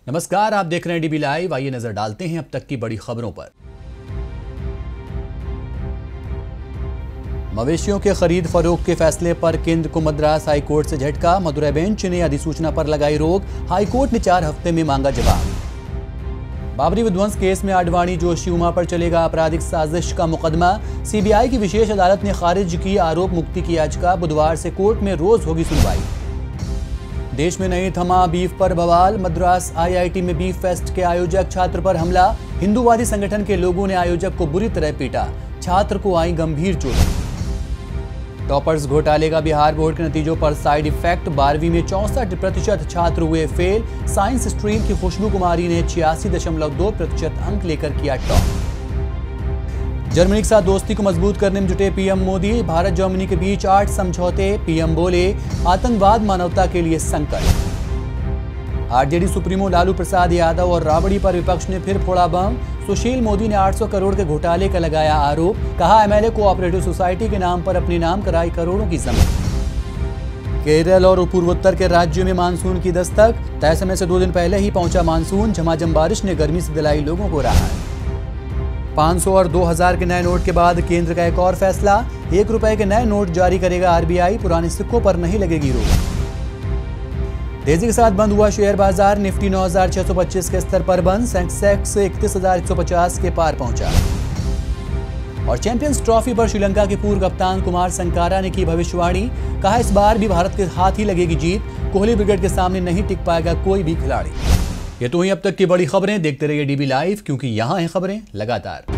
नमस्कार, आप देख रहे हैं डीबी लाइव। आइए नजर डालते हैं अब तक की बड़ी खबरों पर। मवेशियों के खरीद फरोख्त के फैसले पर केंद्र को मद्रास हाईकोर्ट से झटका। मदुरै बेंच ने अधिसूचना पर लगाई रोक। हाईकोर्ट ने 4 हफ्ते में मांगा जवाब। बाबरी विध्वंस केस में आडवाणी जोशी उमा पर चलेगा आपराधिक साजिश का मुकदमा। सीबीआई की विशेष अदालत ने खारिज की आरोप मुक्ति की याचिका। बुधवार से कोर्ट में रोज होगी सुनवाई। देश में नहीं थमा बीफ पर बवाल। मद्रास आईआईटी में बीफ फेस्ट के आयोजक छात्र पर हमला। हिंदूवादी संगठन के लोगों ने आयोजक को बुरी तरह पीटा। छात्र को आई गंभीर चोट। टॉपर्स घोटाले का बिहार बोर्ड के नतीजों पर साइड इफेक्ट। 12वीं में 64% छात्र हुए फेल। साइंस स्ट्रीम की खुशबू कुमारी ने 86.2% अंक लेकर किया टॉप। जर्मनी के साथ दोस्ती को मजबूत करने में जुटे पीएम मोदी। भारत जर्मनी के बीच 8 समझौते। पीएम बोले, आतंकवाद मानवता के लिए संकट। आरजेडी सुप्रीमो लालू प्रसाद यादव और राबड़ी पर विपक्ष ने फिर फोड़ा बम। सुशील मोदी ने 800 करोड़ के घोटाले का लगाया आरोप। कहा, एमएलए कोऑपरेटिव सोसाइटी के नाम पर अपने नाम कराई करोड़ों की जमीन। केरल और पूर्वोत्तर के राज्यों में मानसून की दस्तक। तय समय से 2 दिन पहले ही पहुंचा मानसून। झमाझम बारिश ने गर्मी से दिलाई लोगों को राहत। 500 और 2000 के नए नोट के बाद केंद्र का एक और फैसला। 1 रुपए के नए नोट जारी करेगा आरबीआई। पुराने सिक्कों पर नहीं लगेगी रोक। तेजी के साथ बंद हुआ शेयर बाजार। निफ्टी 9625 के स्तर पर बंद। सेंसेक्स 31150 के पार पहुंचा। और चैंपियंस ट्रॉफी पर श्रीलंका के पूर्व कप्तान कुमार संकारा ने की भविष्यवाणी। कहा, इस बार भी भारत के हाथ ही लगेगी जीत। कोहली ब्रिगेड के सामने नहीं टिक पाएगा कोई भी खिलाड़ी। ये तो ही अब तक की बड़ी खबरें। देखते रहिए डीबी लाइव, क्योंकि यहाँ हैं खबरें लगातार।